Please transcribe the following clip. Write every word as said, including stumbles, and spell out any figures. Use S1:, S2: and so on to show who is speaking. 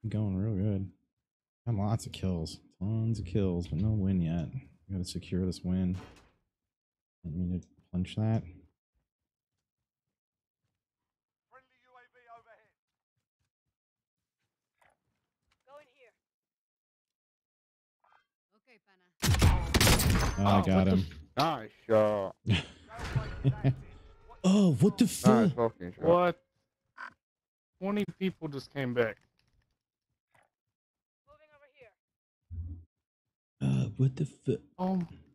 S1: Going real good. Got lots of kills. Tons of kills, but no win yet. We gotta secure this win. Didn't mean to punch that.
S2: Friendly U A V overhead.
S3: Okay, Pana.
S1: Oh, I got him.
S4: Nice shot.
S1: Oh, what the
S4: Nice
S1: fuck?
S4: fucking shot.
S5: What? twenty people just came back.
S2: Moving over here.
S1: Uh, what the fuck?
S5: Oh